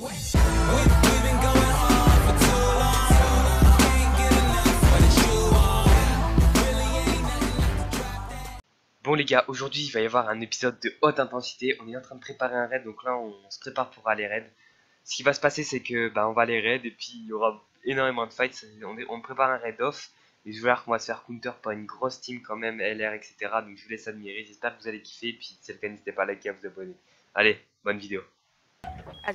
Bon les gars, aujourd'hui il va y avoir un épisode de haute intensité. On est en train de préparer un raid, donc là on se prépare pour aller raid. Ce qui va se passer c'est que on va aller raid et puis il y aura énormément de fights. On prépare un raid off et je vais voir qu'on va se faire counter par une grosse team quand même, LR etc. Donc je vous laisse admirer, j'espère que vous allez kiffer. Et puis si c'est le cas, n'hésitez pas à liker et à vous abonner. Allez, bonne vidéo. Allez.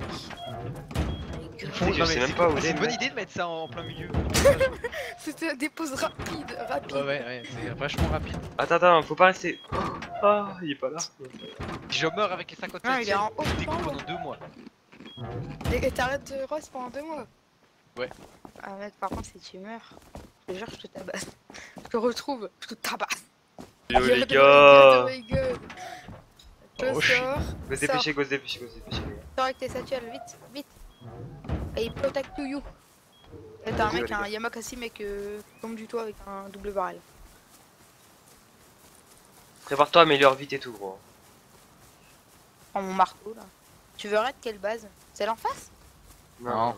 Je sais même pas où c'est une bonne idée de mettre ça en plein milieu. C'était des pauses rapides. Ouais, c'est vachement rapide. Attends, faut pas rester. Ah, il est pas là. Je meurs avec les 57. Ah, il est en haut, je découvre pendant 2 mois. Et t'arrêtes de Rose pendant 2 mois? Ouais. Ah mec, par contre si tu meurs, je te jure je te tabasse. Je te retrouve, je te tabasse. Yo les gars. Oh, Je sors. Go se dépêcher, go se dépêcher. Sors avec tes satchels, vite. Et il protect to you. Et t'as un mec, un Yamakasi mec tombe du toit avec un double barrel. Prépare-toi à améliorer vite et tout gros. Prends mon marteau là. Tu veux raid quelle base? Celle en face? Non.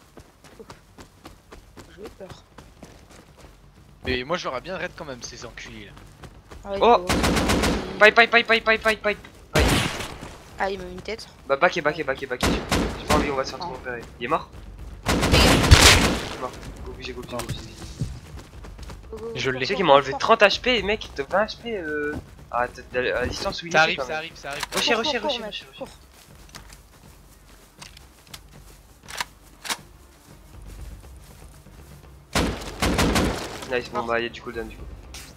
J'ai peur. Mais moi j'aurais bien raid quand même ces enculés là. Ouais, Oh, pipe. Ah il m'a mis une tête. Bah back. J'ai pas envie, on va se faire trop repérer. Il est mort? Mort. Go bouger. Je l'ai. Tu sais qu'il m'a enlevé 30 HP mec, de 20 HP à distance où il est. Ça arrive. Rusher. Nice, bon bah il y a du cooldown du coup.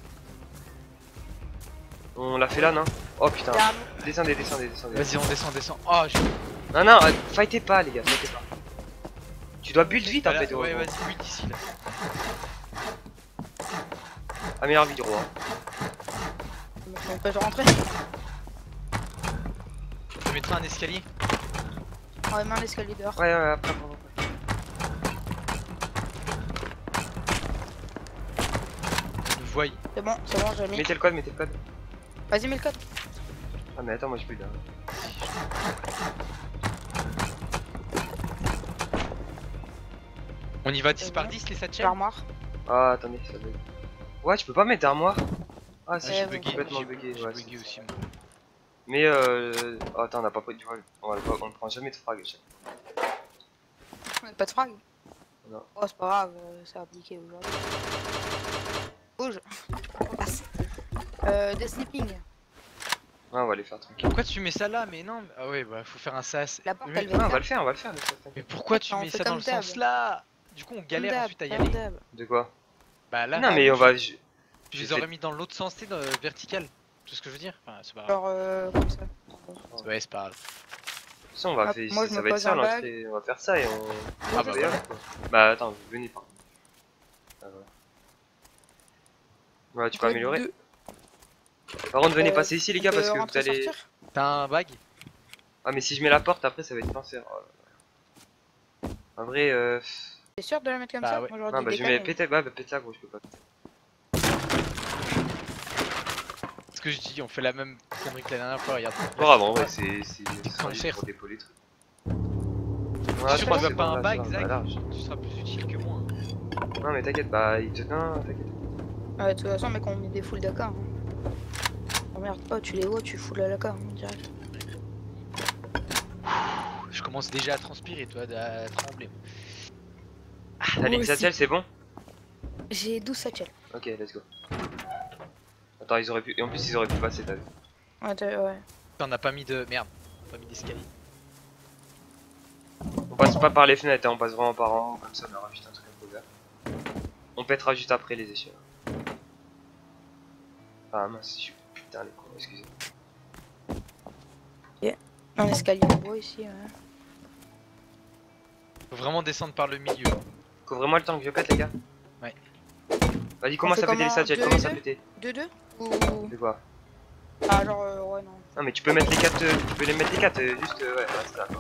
On l'a fait là non? Oh putain. Descendez. Vas-y on descend. Oh Non, fightez pas les gars, fightez pas. Tu dois build vite en fait. Ouais vas-y build ici là. Améliore vidéo hein. On peut rentrer. Je mettrai un escalier. Ouais mais un escalier dehors. Ouais après. Le voie. C'est bon j'ai mis. Mettez le code. Vas-y mets le code. Ah mais attends moi je build là. On y va 10 par 10 les satchels. L'armoire. Ah attendez, ça bug. Ouais tu peux pas mettre d'armoire. Ah si, j'ai je bugué, complètement bugué. j'ai Ouais, bugué aussi moi. mais oh, attends on a pas pris du vol. On ne prend jamais de frag. Pas de frag. Non. Oh c'est pas grave, ça a appliqué aujourd'hui. Bouge. On passe. Des sleeping. Ouais on va les faire tranquille. Pourquoi tu mets ça là? Mais non, ah ouais bah faut faire un sas. La porte Mais, elle Ouais, on va va le faire. mais pourquoi tu on mets fait ça dans comme le d'hab. sens là? Du coup on galère ensuite à y aller. De quoi? Bah là. Non mais on va. Je les aurais mis dans l'autre sens, c'est vertical. Tu sais ce que je veux dire? Enfin, c'est pas grave. Genre comme ça. Ouais, c'est pas grave. Ça on va Ah, faire. moi, je Ça me va être pose ça un l'entrée. On va faire ça et on. Ah bah et voilà. hop, quoi. Bah attends, venez par contre. Ah, voilà. Ouais tu peux améliorer. Par contre venez passer ici les gars parce que vous allez. T'as un bag? Ah mais si je mets la porte après ça va être cancer. Oh là là. En vrai T'es sûr de la mettre comme Bah ça? ouais. Moi, j'aurais non dit bah je décaler. mets péter là gros je peux pas. Ce que je dis, on fait la même connerie que la dernière fois, regarde. Pas grave en vrai c'est cancer. pour dépôt les trucs. Si tu je crois vois que pas c'est un bon, bag, là, ça Zach, va, large. tu seras plus utile que moi. Non mais t'inquiète, bah il te... Non, t'inquiète. Ouais, de toute façon, mec, on met des foules d'AK. Hein. Emmerde pas, tu les vois, tu fous la l'AK, hein, direct. Je commence déjà à transpirer, toi, à trembler. T'as les satchels, c'est bon? J'ai 12 satchels. Ok, let's go. Attends, ils auraient pu... Et en plus, ils auraient pu passer, t'as vu? Ouais. T'en as pas mis de... Merde, pas mis d'escalier. On passe pas par les fenêtres, hein, on passe vraiment par en haut, comme ça on aura juste un truc à couvert. On pètera juste après les échelles. Ah mince, je suis... Putain les cons, excusez. Un escalier en bois ici, ouais. Faut vraiment descendre par le milieu. Couvrez-moi le temps que je pète les gars. Ouais. Vas-y, commence fait à péter les comment, satchels, deux commence et à deux péter. 2-2 ou... De quoi? Ah, genre, ouais, non. Non mais tu peux mettre les 4, tu peux les mettre les 4, juste, ouais, reste là.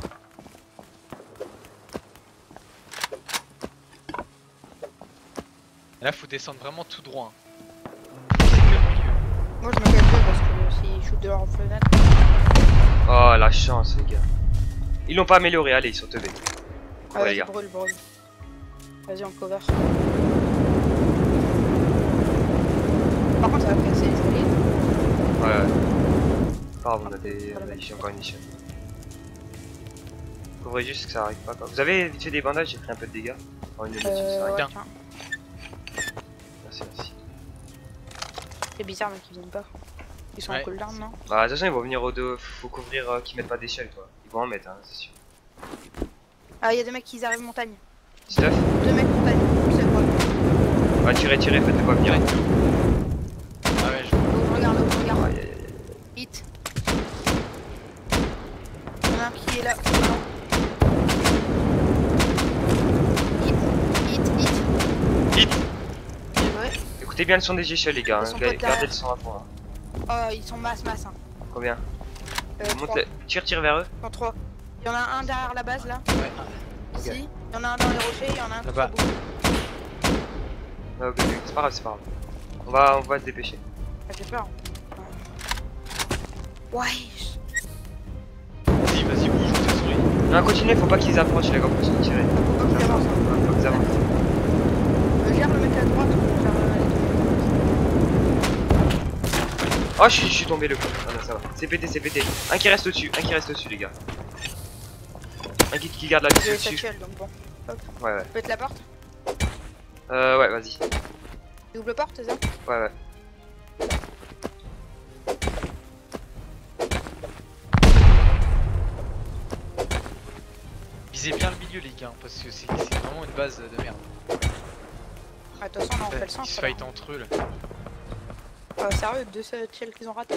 Et là, faut descendre vraiment tout droit. Hein. C'est que le milieu. Moi, je me cache deux parce que s'ils shootent de leur fenêtre... Oh la chance les gars. Ils l'ont pas amélioré, allez, ils sont teubés. Ah, Ouais, les vas-y, gars. brûle. Vas-y, on cover. Par contre, ça va casser les escaliers. Ouais. Pas grave, on a Voilà. j'ai encore une mission. Couvrez juste que ça arrive pas quoi. Vous avez vite fait des bandages, j'ai pris un peu de dégâts. Oh, une mission, ça Ouais, arrive. Tiens. tiens. Merci. C'est bizarre, mais qu'ils viennent pas. Ils sont en Ouais. cooldown, non? Bah, de toute façon, ils vont venir au dos. Faut couvrir qu'ils mettent pas d'échelle quoi. Ils vont en mettre, hein, c'est sûr. Ah, y'a des mecs qui arrivent montagne. Stuff. 2 mecs montagne. Je sais pas. Ouais, tirez, faites-les pas venir. Ah ouais, je vois. Regarde. Aïe, aïe, aïe. Hit. Il y en a un qui est là. Hit. Hit. Ouais. Écoutez bien le son des échelles, les gars. Ils Hein. sont pas Gardez le son à fond. Hein. Oh, ils sont masse. Hein. Combien Monte 3. les... Tire vers eux. Ils sont 3. Il y en a un derrière la base là. Ouais. Ici. Il y en a un dans les rochers. Il y en a un Là-bas. tout au bout. Ah, ok, c'est pas grave. On va se dépêcher. Ah, j'ai peur. Ouais. Vas-y, bouge, je te souris. Non, continuez, faut pas qu'ils approchent, les gars, faut se tirer. Faut pas qu'ils avancent. Faut qu'ils avancent. Gère le mec à droite. Oh, je suis tombé le coup. Ah non, ça va. C'est pété. Un qui reste au-dessus, les gars. Un qui garde la Je vie vais au-dessus. sexuel donc bon. Ouais. Pète la porte. Ouais, vas-y. Double porte, c'est ça? Ouais. Visez bien le milieu, les gars, parce que c'est vraiment une base de merde. Ah, de toute façon, on fait le Ils sens. se fight entre eux là. Sérieux, 2 shells qu'ils ont raté.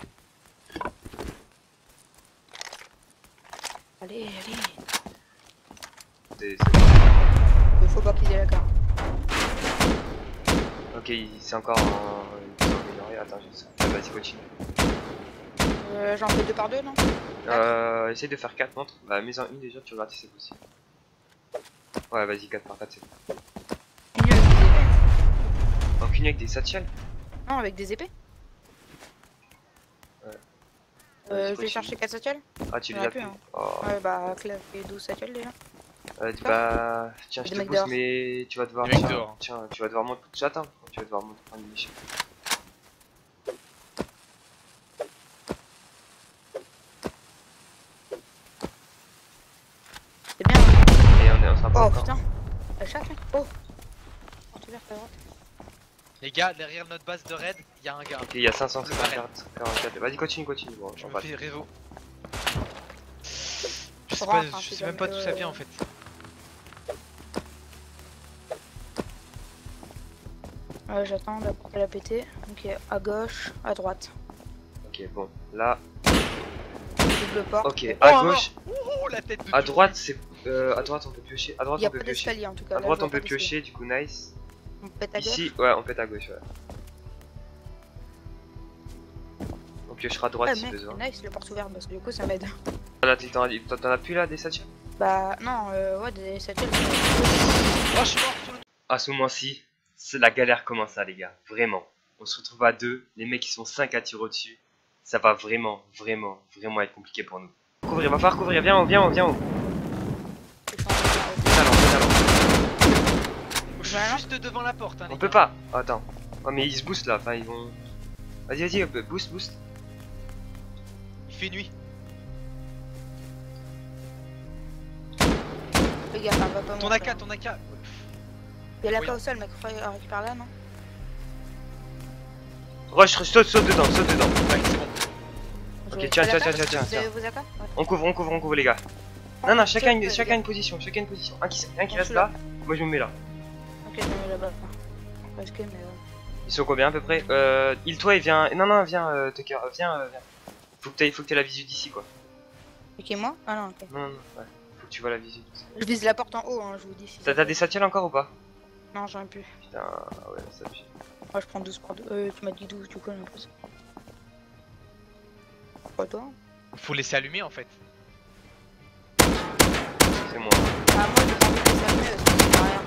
Allez. Faut pas qu'ils aient la carte. Ok, c'est encore ils sont améliorés. Attends, j'ai ça. Vas-y, continue. J'en fais 2 par 2, non? Essaye de faire 4 montres. Bah, mets en une déjà, tu regardes si c'est possible. Ouais, vas-y, 4 par 4, c'est bon. Mieux avec des épées. Donc, une avec des satchels. Non, avec des épées. Ouais. Je vais Continue. chercher 4 satchels. Ah, tu Il les y en a as plus, plus. hein. Oh. Ouais, bah, Claire fait 12 satchels déjà. Bah, tiens, je Des te mecs pousse, dehors. mais tu vas devoir. Des mecs dehors. Tiens, tu vas devoir monter. J'attends. Tu vas devoir monter prendre une mission. C'est bien. Hein. Et on sera pas Oh encore. putain. La chatte, mec. Oh. Oh, tu verres, ta droite. Les gars, derrière notre base de raid, il y a un gars. Ok, il y a 500, Le barrel. 44. Vas-y, continue. Bon, Je on me va. fais réseau. Je sais, Faut pas, rentrer, hein, je si sais même pas jamais, d'où ça vient en fait. J'attends, la porte elle a pété. Ok, à gauche, à droite. Ok, bon. Là, Double porte. ok. Oh, À gauche, Oh la tête de à Dieu. droite, c'est. À droite, on peut piocher. À droite, Il y a on peut pas piocher. d'escalier en tout cas. À là, droite, je vois on peut pas d'escalier. piocher, du coup, nice. On pète à gauche. Ici, ouais, on pète à gauche, ouais. On piochera à droite Ouais, si mec, besoin. nice, la porte ouverte parce que du coup ça m'aide. Là, t'en as plus là des satchels? Bah, non, ouais, des satchels. Oh, je suis mort sur le. À ce moment-ci, c'est la galère commence là, les gars. Vraiment. On se retrouve à 2. Les mecs, ils sont 5 à tirer au-dessus. Ça va vraiment être compliqué pour nous. Couvrir, va falloir couvrir. Viens, haut. Talent. Je suis juste devant la porte, hein, les On peut gars. pas. Attends. Oh, mais ils se boostent là. Enfin, ils vont. Vas-y, boost. Il fait nuit. Les gars, ça va pas Ton monter, AK, ton AK. Il y a la Oui. au sol, mec, récupère là, non? Rush, saute dedans. Ouais, c'est bon. Ok, Je tiens, fais la tiens, carte, tiens, vous tiens. avez vos AK? Ouais. On couvre, les gars. Non, chacun une position. Un qui Bon, reste je suis là. Moi, je me mets là. Ok, je me mets là-bas. Presque, mais Ils sont combien à peu près? Heal-toi et viens. Non, viens, Tucker. Viens. Faut que t'aies la visu d'ici, quoi. Ok, moi? Ah non, ok. Non, ouais. Faut que tu vois la visu. Je vise la porte en haut, hein, je vous dis. Si T'as des satchels encore ou pas? Non, j'en ai plus. Putain, ouais, ça pue. Moi, je prends 12 par 2. Tu m'as dit 12, du coup, j'ai plus. Pas toi? Faut laisser allumer en fait. C'est moi. Ah, moi, je prends plus ça parce que c'est derrière.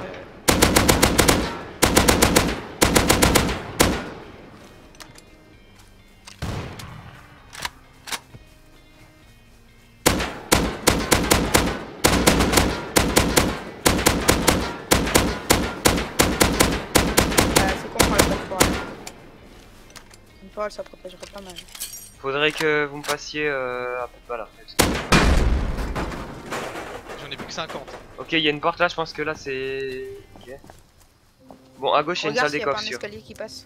toile, ça protégerait pas mal. Faudrait que vous me passiez un peu de balle après. J'en ai plus que 50. Ok, il y a une porte là, je pense que là c'est. Ok. Bon, à gauche il y a une Regarde salle s'il y a des pas coffres un sûr. escalier qui passe.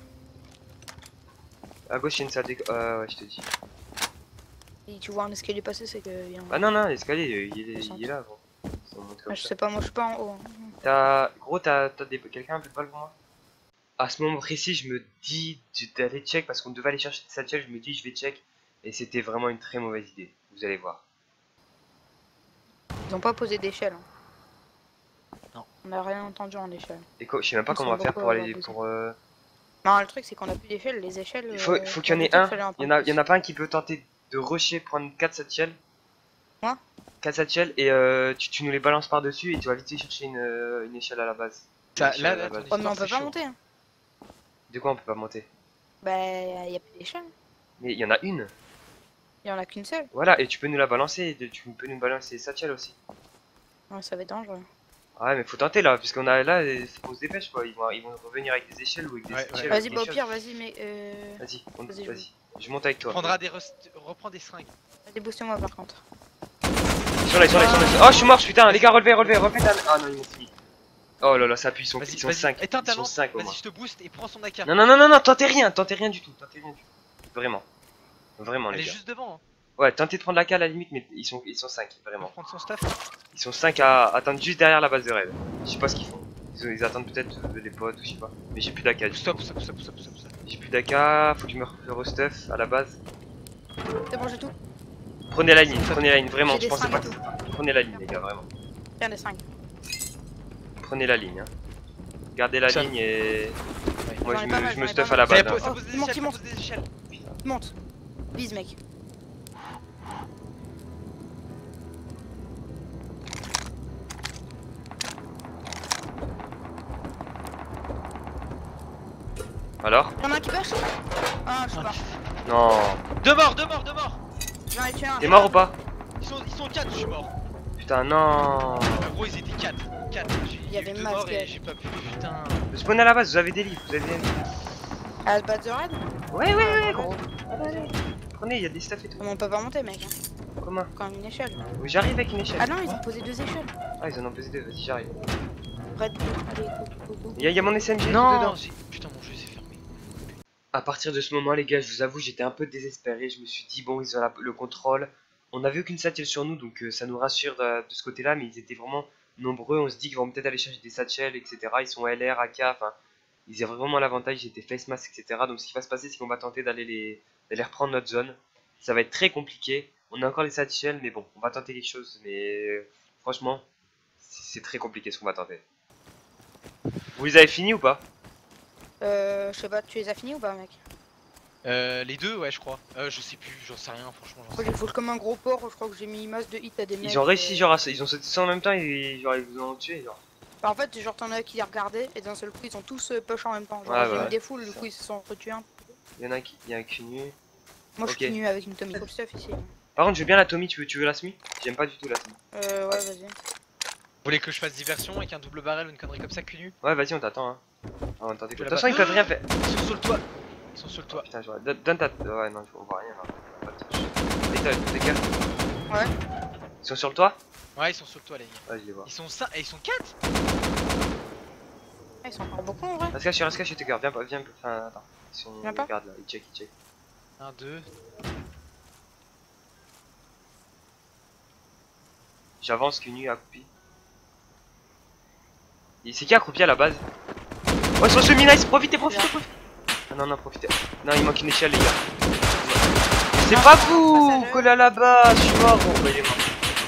À gauche il y a une salle des coffres. Ouais, je te dis. Si tu vois un escalier passer, c'est que y a un... Ah non, non, l'escalier il est là, gros. Ça monte comme Ah, je ça. sais pas, moi je suis pas en haut. Hein. Gros, t'as quelqu'un un peu de balle pour moi? À ce moment précis, je me dis d'aller check parce qu'on devait aller chercher des satchels. Je me dis, je vais check. Et c'était vraiment une très mauvaise idée. Vous allez voir. Ils ont pas posé d'échelle. Hein. Non. On a rien entendu en échelle. Et je sais même pas Ils comment on sont va faire beaucoup pour à aller. avoir Pour, Non, le truc c'est qu'on a plus d'échelle. Les échelles. faut qu'il y en ait un. Il y en a pas un qui peut tenter de rusher, prendre 4 satchels. Moi 4 satchels et tu nous les balances par dessus et tu vas vite chercher une échelle à la base. Ça, Une échelle là, à la là, base. ton Oh, mais on histoire, peut c'est pas chaud. monter. Hein. De quoi on peut pas monter? Bah, y a plus d'échelle. Mais il y en a une. Y en a qu'une seule. Voilà, et tu peux nous la balancer. Tu peux nous balancer les satchels aussi. Ouais, ça va être dangereux. Ouais, mais faut tenter là, puisqu'on a là, faut qu'on se dépêche quoi. Ils vont revenir avec des échelles ou avec des Ouais, satchels. Vas-y, avec bah au des pire, choses. vas-y, mais Vas-y, Vas-y, vas-y. Je monte avec toi. Reprends des seringues. vas-y, booste-moi par contre. Ils sont là, ils sont là, ils sont là. Oh, je suis mort, putain, les gars, relevez. Ah non, ils m'ont fini. Oh là là, ça appuie, ils sont Vas-y, 5. éteins Ils ta sont lampe. 5 au moins. Vas-y, je te booste et prends son AK. Non, tentez rien du tout. Vraiment. Vraiment, Elle les est gars. juste devant. Hein. Ouais, tentez de prendre la cale à la limite, mais ils sont 5, Pour vraiment. prendre son stuff. Ils sont 5 à attendre juste derrière la base de rêve. Je sais pas ce qu'ils font. Ils attendent peut-être les potes ou je sais pas. Mais j'ai plus d'AK. Stop. J'ai plus d'AK, faut que je me restuff à la base. C'est bon, j'ai tout. Prenez la ligne, vraiment. J'ai Je des pensais pas que seringues c'était. Prenez la ligne, les gars, vraiment. Tiens, des 5. Prenez la ligne. Hein. Gardez la Ça. ligne et. Moi J'en ai pas mal, je me j'en ai stuff pas à la mal. base. Ça hein. pose des il monte, échelles, il ça pose des échelles. Monte. Vise, mec. Alors? Y'en a un qui push. Ah, je sais pas. Non. Deux morts. J'en ai tué un. T'es mort ou pas? Ils sont 4, je suis mort. Putain, non. En gros, ils étaient 4. Il y avait deux Matt morts qui et a- j'ai pas pu. Putain. Spawnez à la base, vous avez des livres, vous avez des livres. À la base de raid. Ouais, gros. Prenez, il y a des stuff et tout. Mais on peut pas monter, mec. Hein. Comment? Quand même une échelle. Oui, j'arrive avec une échelle. Ah non, ils ont posé 2 échelles. Ah, ils en ont posé 2, vas-y, j'arrive. Raid. Allez, go. Il y a mon SMG Non. dedans. Putain, mon jeu s'est fermé. À partir de ce moment, les gars, je vous avoue, j'étais un peu désespéré. Je me suis dit, bon, ils ont le contrôle. On n'avait aucune satchel sur nous, donc ça nous rassure de ce côté-là, mais ils étaient vraiment nombreux. On se dit qu'ils vont peut-être aller chercher des satchels, etc. Ils sont LR, AK, enfin, ils avaient vraiment l'avantage. Ils étaient face mask, etc. Donc ce qui va se passer, c'est qu'on va tenter d'aller reprendre notre zone. Ça va être très compliqué. On a encore les satchels, mais bon, on va tenter quelque chose. Mais franchement, c'est très compliqué ce qu'on va tenter. Vous les avez finis ou pas? Je sais pas, tu les as finis ou pas, mec? Les deux, ouais, je crois. Je sais plus, j'en sais rien, franchement. Moi, j'ai full comme un gros porc. Je crois que j'ai mis masse de hits à des mecs. Ils ont réussi, genre, ils ont sauté ça en même temps et genre, ils vous ont tué, genre. Bah, en fait, genre, t'en as qui les regardaient et d'un seul coup, ils ont tous push en même temps. Genre, Ouais, j'ai ouais. mis des foules, du coup, ils se sont retués un. Il y en a qui, il y a un cunu. Moi, je Ok. suis venu avec une Tommy full stuff ici. Par contre, je veux bien la Tommy, tu veux la Smi? J'aime pas du tout la Smi. Ouais, vas-y. Vous voulez que je fasse diversion avec un double barrel ou une connerie comme ça, cul nu? Ouais, vas-y, on t'attend, hein. Ah, on t'attend. De toute là-bas. façon, ils peuvent rien faire. Ils sont sur le toit. Ils sont sur le Oh, toit. putain, donne ta. Ouais, non, on voit rien là. Pas de touche. Et t'as des gars? Ouais. Ils sont sur le toit? Ouais, ils sont sur le toit, les gars. Ouais, je les vois. Ils sont 5 et ils sont 4. Ah, ils sont encore beaucoup en vrai. Reste caché, tes gars, viens, enfin, attends. Ils sont. Viens pas. Regarde là, ils check. 1, 2. J'avance, cunu, accroupi. C'est qui accroupi à la base? Oh, sur ce nice, profitez. Ah non, profitez. Non, il manque une échelle, les gars. C'est pas vous! passagers. Collé à la base, je suis mort, bon, bah, il est mort.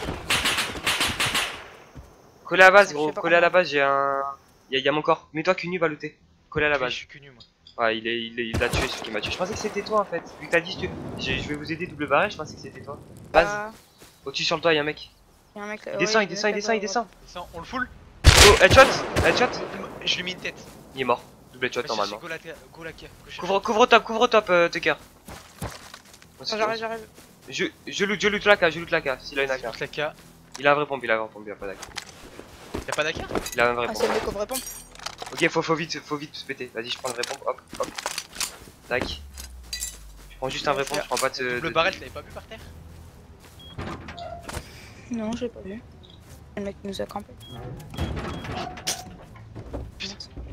Collé à la base, Je gros, sais pas collé à la comment. base, j'ai un. Y'a mon corps. Mets-toi cunu, va looter. Collé à la Je base. suis cul nu, moi. Ouais, il l'a tué, ce qui m'a tué. Je pensais que c'était toi en fait. Vu que t'as dit, je vais vous aider double barré, je pensais que c'était toi. Base, Bah, au-dessus sur le toit, y'a un mec. y a un mec là. Il descend, ouais, il descend. Descends, on le full. Oh, headshot. Je lui ai mis une tête. Il est mort. Double headshot Va normalement. chercher Go la kia. Couvre top, Tucker. J'arrive. Je loot la K, s'il a une AK. La kia. Il a un vrai pompe, il a pas d'AK. Y'a pas d'AK? Il a un vrai Ah, pompe. c'est le mec au vrai pompe. Ok, faut vite se péter. Vas-y, je prends le vrai pompe, hop. Tac. prends juste un vrai pont, je prends pas de. Le barrel, tu l'avais pas vu par terre? Non, j'ai pas vu. Le mec nous a campé. Putain.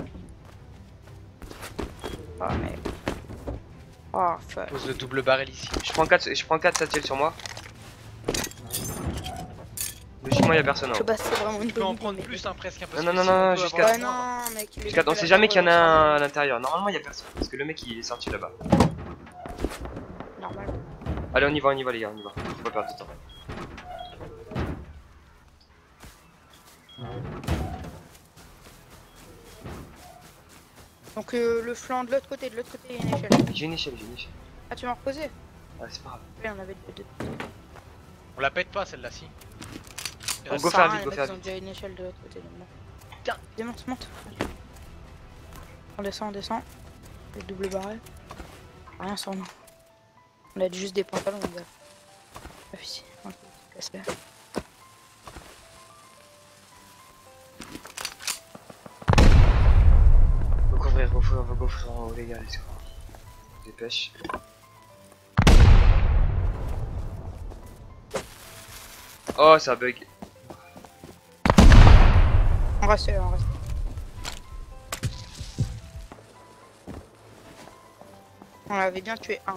Oh mec. Oh fuck. Pose le double barrel ici. Je prends 4 satchels sur moi. Logiquement, y'a personne. Je sais pas si c'est vraiment une Tu peux en bonne prendre idée, plus hein, presque. Hein, parce Non, que non, si non, on non, peut jusqu'à- avoir Ouais, le temps, non, mec. On sait jamais qu'il y en a un à l'intérieur. Normalement, y'a personne. Parce que le mec il est sorti là-bas. Normal. Allez, on y va, les gars, on y va. Faut pas perdre de temps. Donc le flanc de l'autre côté, il y a une échelle. J'ai une échelle, j'ai une échelle. Ah, tu m'as reposé? Ouais, c'est pas grave. Oui, on avait deux. On la pète pas celle-là, si. On Ça go sert à faire rien, vite, go les faire mecs, Ils ont vite. déjà une échelle de l'autre côté. Donc bon. Tiens. Monte. On descend. Le double barrel. Rien sur nous. On a juste des pantalons, les gars. Pas ici. Ok, casse-le. Faut couvrir, faut couvrir en haut, les gars, let's go. Dépêche. Oh, ça bug. On reste. On avait bien tué un.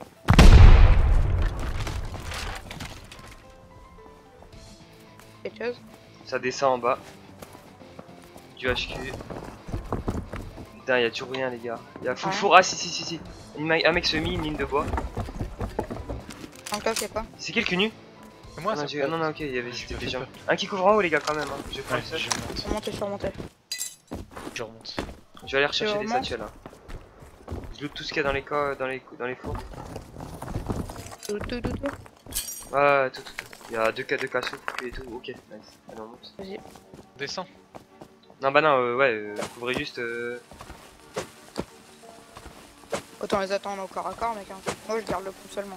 Quelque chose? Ça descend en bas. Du HQ. Putain, y'a toujours rien, les gars. Y'a Foufour. Ah, si. Un mec semi, une ligne de bois. Encore, c'est quoi? C'est qui le cul nu? C'est moi, ça. Non, ok, il y avait Je c'était me des fais gens. peur. Un qui couvre en haut, les gars, quand même. Hein. Je prends Ouais, le seul. je remonte. Surmonter. Je remonte. Je vais aller rechercher des remontes satchels. Hein. Je loot tout ce qu'il y a dans les fours. Tout. Ouais, tout. Il y a 2 cas de casse et tout. Ok, nice. Allez, on monte. Vas-y. On descend. Non, bah non, couvrez juste. Autant les attendre au corps à corps, mec. Hein. Moi, je garde le pont seulement.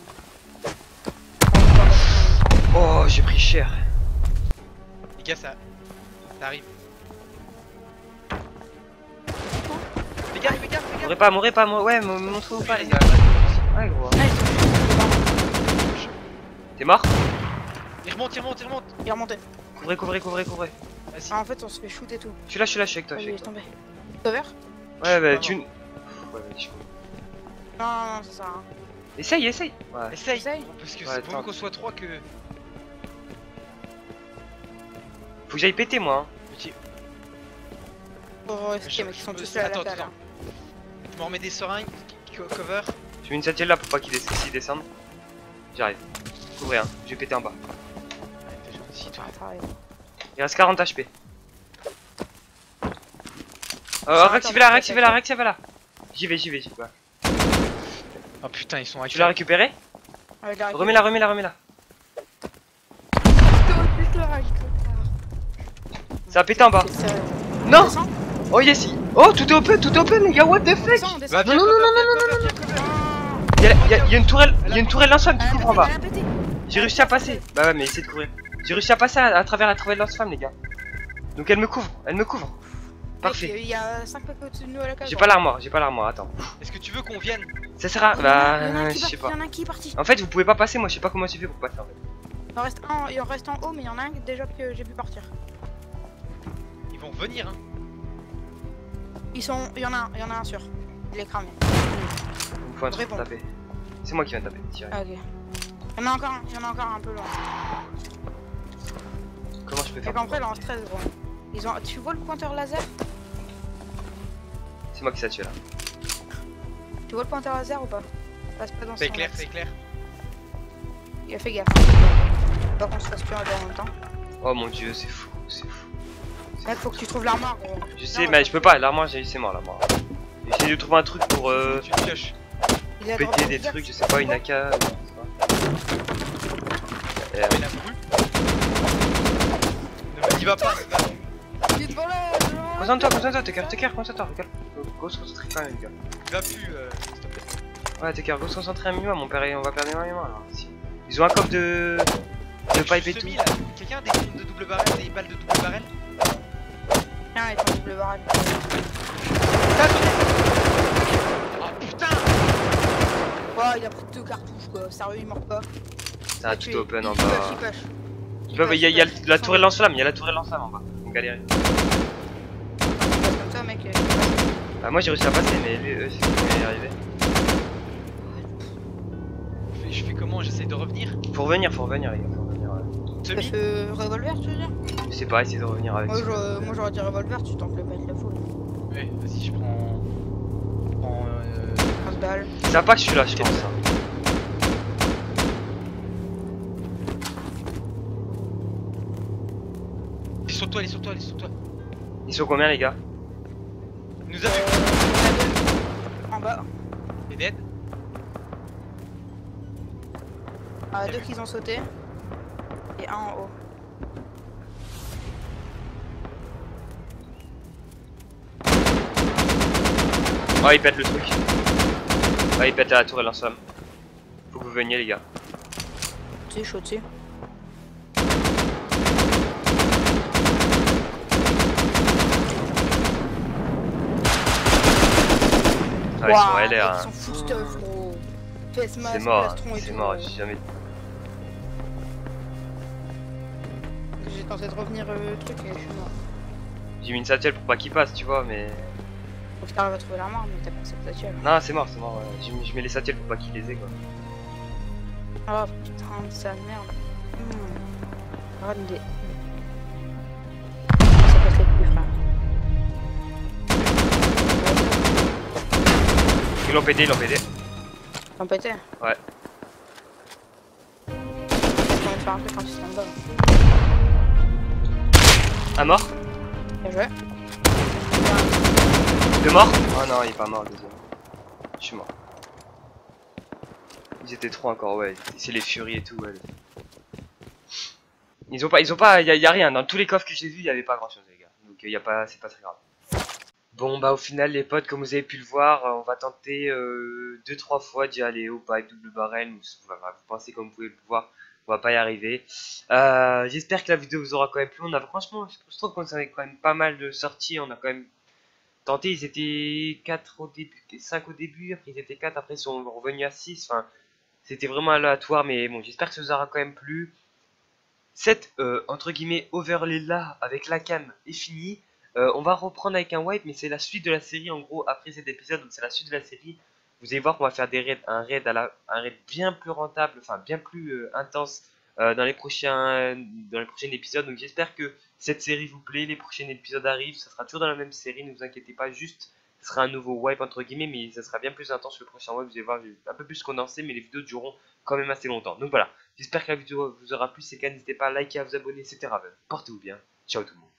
Oh, j'ai pris cher. Les gars, ça arrive. Les gars. Mourrez pas, moi. Ouais, montrez-vous pas, les gars. Ouais, gros. T'es mort? Il remonte. Il est remonté. Couvrez. Vas-y. Ah, en fait, on se fait shoot et tout. Je suis là, je suis avec toi. Oh, il est tombé. Cover? Ouais, bah Pas tu. mort. Ouais, je... Non, ça sert à rien. Essaye. Ouais. Essaye. Essaye. Parce que Ouais, c'est pour tente. mieux qu'on soit 3 que. Faut que j'aille péter, moi. Hein. Ok. Pour risquer, mec. Ils sont tous là à la cale. Attends. Je me remets des seringues. Cover. Je mets une satchel là pour pas qu'ils descendent. J'arrive. Couvrez, hein. Je vais péter en bas. Ouais, t'es gentil, toi. Ah, t'arrives. Il reste 40 HP. Ça Réactivez là. J'y vais. Ouais. Oh putain, ils sont à Tu l'as récupéré? Ouais, il a Remets-la. Ça a pété en bas. Non! Descends. Oh yes! Oh, tout est open, les gars, what the fuck? Descends. Bah, viens, Non. Il y a une tourelle lance-flamme qui couvre en bas. J'ai réussi à passer. Bah ouais, mais essayez de courir. J'ai réussi à passer à travers la tourelle lance-flamme, les gars. Donc elle me couvre. Parfait. Il y a 5 paquets au-dessus de nous à la cale. J'ai pas l'armoire, attends. Est-ce que tu veux qu'on vienne? Ça sert à. Il y en Bah, a un je sais pas. Il y en a un qui est parti. En fait, vous pouvez pas passer, moi je sais pas comment tu fais pour passer en fait. Il en reste en haut, mais il y en a un déjà que j'ai vu partir. Ils vont venir, hein. Il y en a un sûr. Il est cramé. Il me faut un truc pour Réponds. taper. C'est moi qui viens de taper, tiens. Ah, ok. Il y en a encore un peu loin. Comment je peux Et faire qu'en vrai, là en stress, gros. Tu vois le pointeur laser? C'est moi qui s'est tué là. Tu vois le pointeur laser ou pas? Passe pas dans C'est son clair, axe. c'est clair. Il a fait gaffe. Pas qu'on se fasse tuer en même temps. Oh mon dieu, c'est fou. Mec, faut que tu trouves l'armoire, gros. Je sais, mais je peux pas, l'armoire, c'est mort l'armoire. J'essaie de trouver un truc pour Tu te caches. Il a péter droppé des direct. trucs, je sais pas, une AK. Mais la brûle. Ne me dis pas. Il est devant là, Concentre-toi, t'es cœur, concentre-toi, regarde. Go se concentrer quand même, les gars. Il va plus, s'il te plaît. Ouais, t'es cœur, go se concentrer un minimum, on va perdre énormément là. Ils ont un coffre de pipe et tout. Semi, là. Quelqu'un a des bombes de double barrel, des balles de double barrel? Tiens, il est en double barrel. Ah putain! Ouais, il a pris 2 cartouches quoi, sérieux il meurt pas. C'est un tout open en Il bas. push. Il y a la tourelle lance-flamme, il y a la tourelle lance-flamme en bas. On galère. Comme ça mec. Bah, moi j'ai réussi à passer, mais eux, c'est comment y arriver. Je fais comment? J'essaye de revenir. Faut revenir, les gars. Faut revenir, ouais. Semi. Revolver tu veux dire? Je sais pas, essayer de revenir avec. Moi j'aurais dit revolver, tu tentes le mec la foule. Ouais, vas-y, je prends. 15 balles. Ça va pas que je suis là, je pense. Hein. Il est sur toi, il est sur toi, il est sur toi. Ils sont combien, les gars? Il nous a vu. En bas. Et dead. Ah, 2 qui ont sauté. Et 1 en haut. Oh, il pète le truc. Ouais, il pète la tourelle lance-flamme. Faut que vous veniez, les gars. Tu sais, chaud dessus. Ah, ils sont LR. Ils Hein. sont full stuff, gros. PS Mask, C'est mort, plastron et c'est tout, mort, gros. j'ai jamais. J'ai tenté de revenir truc et je suis mort. J'ai mis une satchel pour pas qu'il passe, tu vois, mais. Faut que t'arrives à trouver l'armoire, mais t'as pas cette satchel. Non, c'est mort, ouais. Je mets les satchels pour pas qu'il les ait, quoi. Oh putain, sale merde. Run des. Ça passerait plus, frère. Ils l'ont pété, T'en pété? Ouais. J'ai envie de faire un truc quand ils sont en bas. Un mort? Bien joué. Deux morts? Oh non, il est pas mort, le deuxième. Je suis mort. Ils étaient trop encore, ouais. C'est les furies et tout, ouais. Ils ont pas, y a rien. Dans tous les coffres que j'ai vus, il y avait pas grand chose, les gars. Donc y a pas, c'est pas très grave. Bon, bah au final, les potes, comme vous avez pu le voir, on va tenter 2-3 fois d'y aller au pipe, double barrel. Vous pensez comme vous pouvez le voir, on va pas y arriver. J'espère que la vidéo vous aura quand même plu. On a franchement, je trouve qu'on avait quand même pas mal de sorties. On a quand même tenté, ils étaient 4 au début, 5 au début, après ils étaient 4, après ils sont revenus à 6. Enfin, c'était vraiment aléatoire, mais bon, j'espère que ça vous aura quand même plu. Cette entre guillemets overlay là avec la cam est fini. On va reprendre avec un wipe, mais c'est la suite de la série en gros après cet épisode, donc c'est la suite de la série. Vous allez voir qu'on va faire des raids, un raid bien plus rentable, enfin bien plus intense dans les prochains épisodes. Donc j'espère que cette série vous plaît, les prochains épisodes arrivent, ça sera toujours dans la même série, ne vous inquiétez pas, juste ce sera un nouveau wipe entre guillemets, mais ça sera bien plus intense le prochain wipe. Vous allez voir, j'ai un peu plus condensé, mais les vidéos dureront quand même assez longtemps. Donc voilà. J'espère que la vidéo vous aura plu, c'est qu'à n'hésitez pas à liker, à vous abonner, etc. Portez-vous bien. Ciao tout le monde.